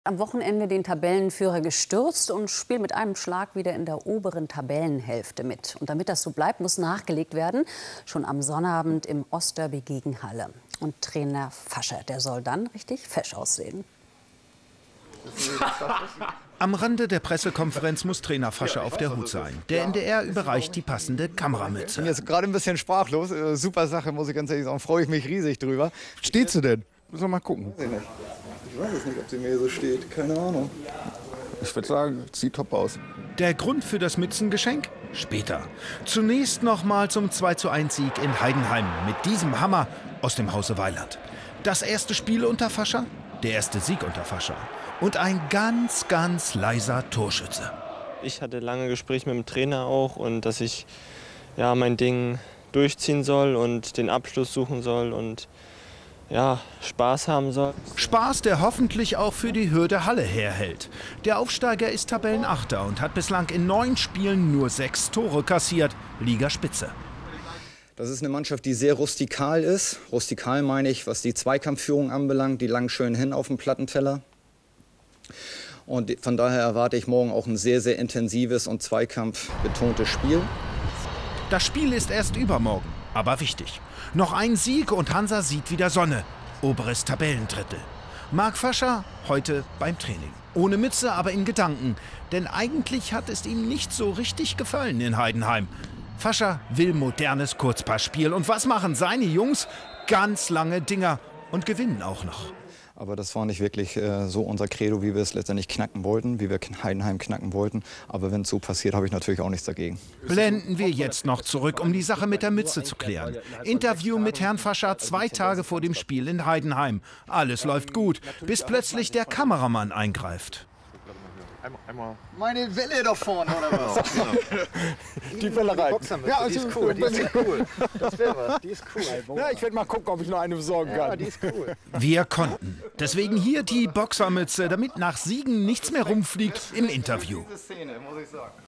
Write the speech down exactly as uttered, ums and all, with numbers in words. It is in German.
Am Wochenende den Tabellenführer gestürzt und spielt mit einem Schlag wieder in der oberen Tabellenhälfte mit. Und damit das so bleibt, muss nachgelegt werden. Schon am Sonnabend im Ostderby gegen Halle. Und Trainer Fascher, der soll dann richtig fesch aussehen. Am Rande der Pressekonferenz muss Trainer Fascher auf der Hut sein. Der N D R überreicht die passende Kameramütze. Ich bin jetzt gerade ein bisschen sprachlos. Äh, super Sache, muss ich ganz ehrlich sagen. Freue ich mich riesig drüber. Steht sie denn? Müssen wir mal gucken. Ich weiß es nicht, ob sie mir so steht. Keine Ahnung. Ich würde sagen, sieht top aus. Der Grund für das Mützengeschenk? Später. Zunächst noch mal zum zwei zu eins Sieg in Heidenheim mit diesem Hammer aus dem Hause Weiland. Das erste Spiel unter Fascher, der erste Sieg unter Fascher. Und ein ganz, ganz leiser Torschütze. Ich hatte lange Gespräche mit dem Trainer auch und dass ich ja, mein Ding durchziehen soll und den Abschluss suchen soll und ja, Spaß haben soll. Spaß, der hoffentlich auch für die Hürde Halle herhält. Der Aufsteiger ist Tabellenachter und hat bislang in neun Spielen nur sechs Tore kassiert. Ligaspitze. Das ist eine Mannschaft, die sehr rustikal ist. Rustikal meine ich, was die Zweikampfführung anbelangt. Die langen schön hin auf dem Plattenteller. Und von daher erwarte ich morgen auch ein sehr, sehr intensives und zweikampfbetontes Spiel. Das Spiel ist erst übermorgen, aber wichtig. Noch ein Sieg und Hansa sieht wieder Sonne. Oberes Tabellendrittel. Marc Fascher heute beim Training. Ohne Mütze, aber in Gedanken. Denn eigentlich hat es ihm nicht so richtig gefallen in Heidenheim. Fascher will modernes Kurzpassspiel. Und was machen seine Jungs? Ganz lange Dinger und gewinnen auch noch. Aber das war nicht wirklich äh, so unser Credo, wie wir es letztendlich knacken wollten, wie wir Heidenheim knacken wollten. Aber wenn es so passiert, habe ich natürlich auch nichts dagegen. Blenden wir jetzt noch zurück, um die Sache mit der Mütze zu klären. Interview mit Herrn Fascher zwei Tage vor dem Spiel in Heidenheim. Alles läuft gut, bis plötzlich der Kameramann eingreift. Meine Welle da vorne, oder was? Die Welle rein. Ja, also, die ist cool, die ist cool. Das wäre was, die ist cool. Ja, ich werde mal gucken, ob ich noch eine besorgen kann. Ja, die ist cool. Wir konnten. Deswegen hier die Boxermütze, damit nach Siegen nichts mehr rumfliegt im Interview.